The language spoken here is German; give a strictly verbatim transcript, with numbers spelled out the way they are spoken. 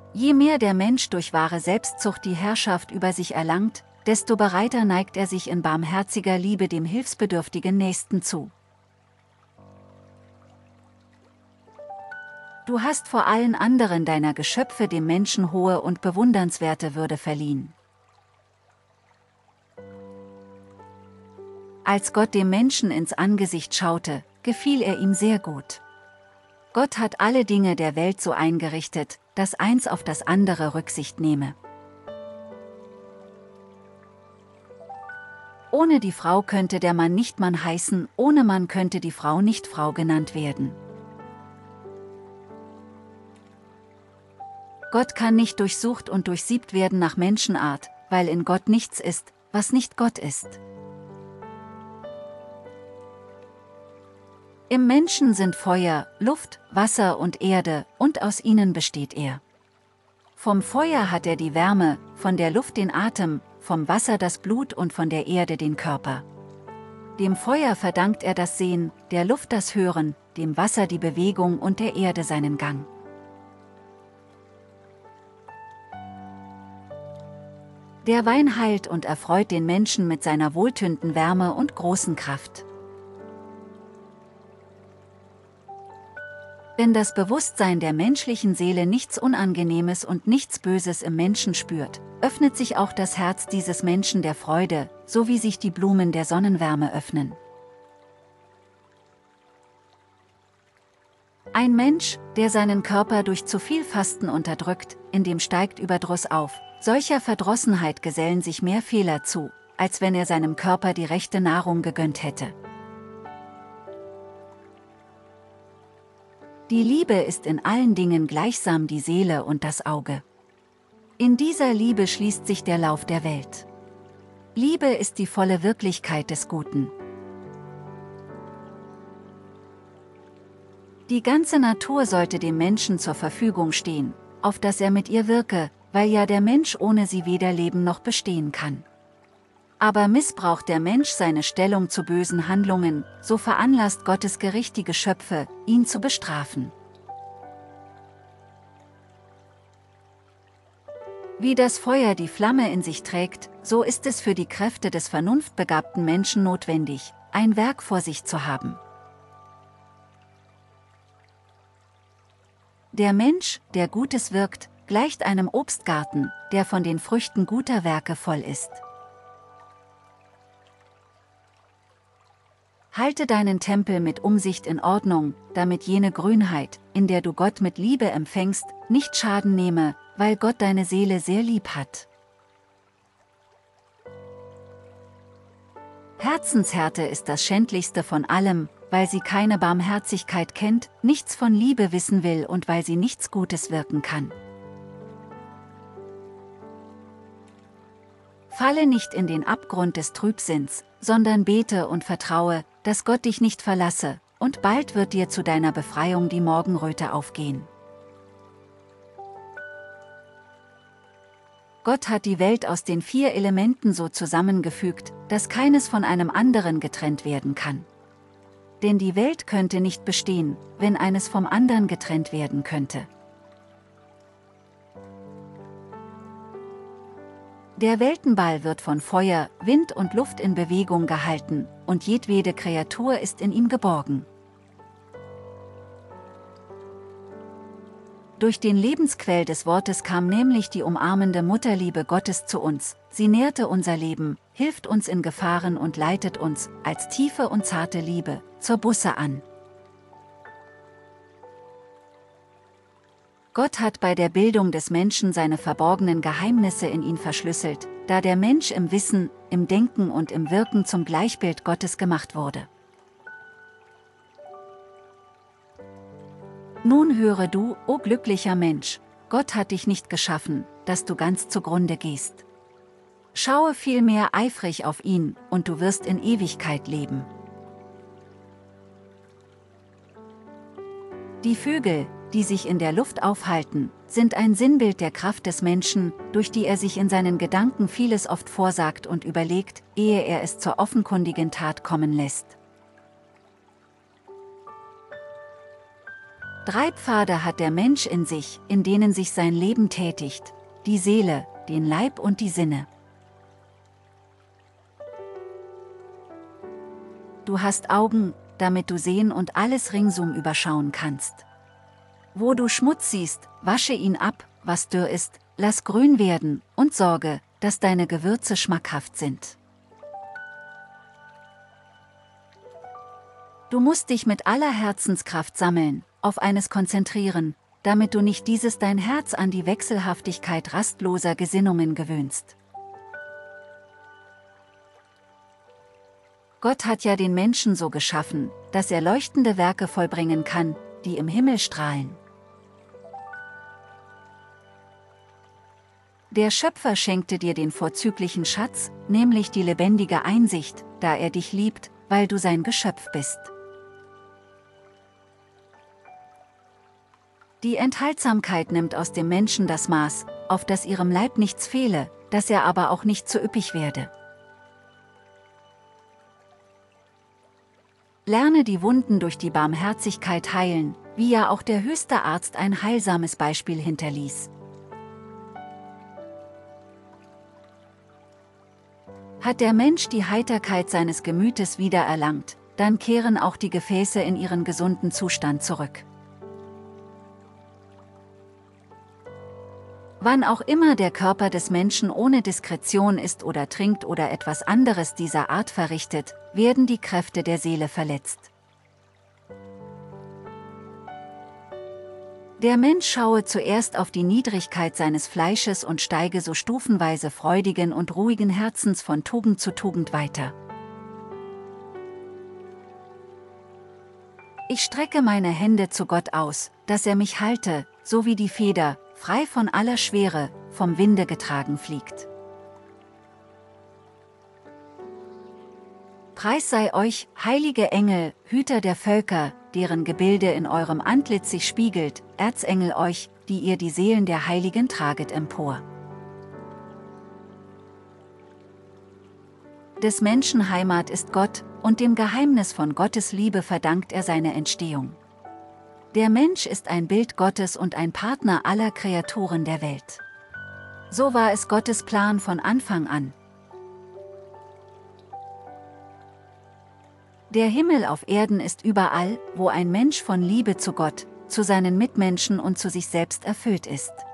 Je mehr der Mensch durch wahre Selbstzucht die Herrschaft über sich erlangt, desto bereiter neigt er sich in barmherziger Liebe dem hilfsbedürftigen Nächsten zu. Du hast vor allen anderen deiner Geschöpfe dem Menschen hohe und bewundernswerte Würde verliehen. Als Gott dem Menschen ins Angesicht schaute, gefiel er ihm sehr gut. Gott hat alle Dinge der Welt so eingerichtet, dass eins auf das andere Rücksicht nehme. Ohne die Frau könnte der Mann nicht Mann heißen, ohne Mann könnte die Frau nicht Frau genannt werden. Gott kann nicht durchsucht und durchsiebt werden nach Menschenart, weil in Gott nichts ist, was nicht Gott ist. Im Menschen sind Feuer, Luft, Wasser und Erde, und aus ihnen besteht er. Vom Feuer hat er die Wärme, von der Luft den Atem, vom Wasser das Blut und von der Erde den Körper. Dem Feuer verdankt er das Sehen, der Luft das Hören, dem Wasser die Bewegung und der Erde seinen Gang. Der Wein heilt und erfreut den Menschen mit seiner wohltönenden Wärme und großen Kraft. Wenn das Bewusstsein der menschlichen Seele nichts Unangenehmes und nichts Böses im Menschen spürt, öffnet sich auch das Herz dieses Menschen der Freude, so wie sich die Blumen der Sonnenwärme öffnen. Ein Mensch, der seinen Körper durch zu viel Fasten unterdrückt, in dem steigt Überdruss auf. Solcher Verdrossenheit gesellen sich mehr Fehler zu, als wenn er seinem Körper die rechte Nahrung gegönnt hätte. Die Liebe ist in allen Dingen gleichsam die Seele und das Auge. In dieser Liebe schließt sich der Lauf der Welt. Liebe ist die volle Wirklichkeit des Guten. Die ganze Natur sollte dem Menschen zur Verfügung stehen, auf dass er mit ihr wirke, weil ja der Mensch ohne sie weder leben noch bestehen kann. Aber missbraucht der Mensch seine Stellung zu bösen Handlungen, so veranlasst Gottes Gericht die Geschöpfe, ihn zu bestrafen. Wie das Feuer die Flamme in sich trägt, so ist es für die Kräfte des vernunftbegabten Menschen notwendig, ein Werk vor sich zu haben. Der Mensch, der Gutes wirkt, gleicht einem Obstgarten, der von den Früchten guter Werke voll ist. Halte deinen Tempel mit Umsicht in Ordnung, damit jene Grünheit, in der du Gott mit Liebe empfängst, nicht Schaden nehme, weil Gott deine Seele sehr lieb hat. Herzenshärte ist das Schändlichste von allem, weil sie keine Barmherzigkeit kennt, nichts von Liebe wissen will und weil sie nichts Gutes wirken kann. Falle nicht in den Abgrund des Trübsinns, sondern bete und vertraue, dass Gott dich nicht verlasse, und bald wird dir zu deiner Befreiung die Morgenröte aufgehen. Gott hat die Welt aus den vier Elementen so zusammengefügt, dass keines von einem anderen getrennt werden kann. Denn die Welt könnte nicht bestehen, wenn eines vom anderen getrennt werden könnte. Der Weltenball wird von Feuer, Wind und Luft in Bewegung gehalten, und jedwede Kreatur ist in ihm geborgen. Durch den Lebensquell des Wortes kam nämlich die umarmende Mutterliebe Gottes zu uns, sie nährte unser Leben, hilft uns in Gefahren und leitet uns, als tiefe und zarte Liebe, zur Buße an. Gott hat bei der Bildung des Menschen seine verborgenen Geheimnisse in ihn verschlüsselt, da der Mensch im Wissen, im Denken und im Wirken zum Gleichbild Gottes gemacht wurde. Nun höre du, o glücklicher Mensch, Gott hat dich nicht geschaffen, dass du ganz zugrunde gehst. Schaue vielmehr eifrig auf ihn, und du wirst in Ewigkeit leben. Die Vögel, die sich in der Luft aufhalten, sind ein Sinnbild der Kraft des Menschen, durch die er sich in seinen Gedanken vieles oft vorsagt und überlegt, ehe er es zur offenkundigen Tat kommen lässt. Drei Pfade hat der Mensch in sich, in denen sich sein Leben tätigt: die Seele, den Leib und die Sinne. Du hast Augen, damit du sehen und alles ringsum überschauen kannst. Wo du Schmutz siehst, wasche ihn ab, was dürr ist, lass grün werden, und sorge, dass deine Gewürze schmackhaft sind. Du musst dich mit aller Herzenskraft sammeln, auf eines konzentrieren, damit du nicht dieses dein Herz an die Wechselhaftigkeit rastloser Gesinnungen gewöhnst. Gott hat ja den Menschen so geschaffen, dass er leuchtende Werke vollbringen kann, die im Himmel strahlen. Der Schöpfer schenkte dir den vorzüglichen Schatz, nämlich die lebendige Einsicht, da er dich liebt, weil du sein Geschöpf bist. Die Enthaltsamkeit nimmt aus dem Menschen das Maß, auf das ihrem Leib nichts fehle, dass er aber auch nicht zu üppig werde. Lerne die Wunden durch die Barmherzigkeit heilen, wie ja auch der höchste Arzt ein heilsames Beispiel hinterließ. Hat der Mensch die Heiterkeit seines Gemütes wiedererlangt, dann kehren auch die Gefäße in ihren gesunden Zustand zurück. Wann auch immer der Körper des Menschen ohne Diskretion isst oder trinkt oder etwas anderes dieser Art verrichtet, werden die Kräfte der Seele verletzt. Der Mensch schaue zuerst auf die Niedrigkeit seines Fleisches und steige so stufenweise freudigen und ruhigen Herzens von Tugend zu Tugend weiter. Ich strecke meine Hände zu Gott aus, dass er mich halte, so wie die Feder, frei von aller Schwere, vom Winde getragen fliegt. Preis sei euch, heilige Engel, Hüter der Völker, deren Gebilde in eurem Antlitz sich spiegelt, Erzengel euch, die ihr die Seelen der Heiligen traget empor. Des Menschen Heimat ist Gott, und dem Geheimnis von Gottes Liebe verdankt er seine Entstehung. Der Mensch ist ein Bild Gottes und ein Partner aller Kreaturen der Welt. So war es Gottes Plan von Anfang an. Der Himmel auf Erden ist überall, wo ein Mensch von Liebe zu Gott, zu seinen Mitmenschen und zu sich selbst erfüllt ist.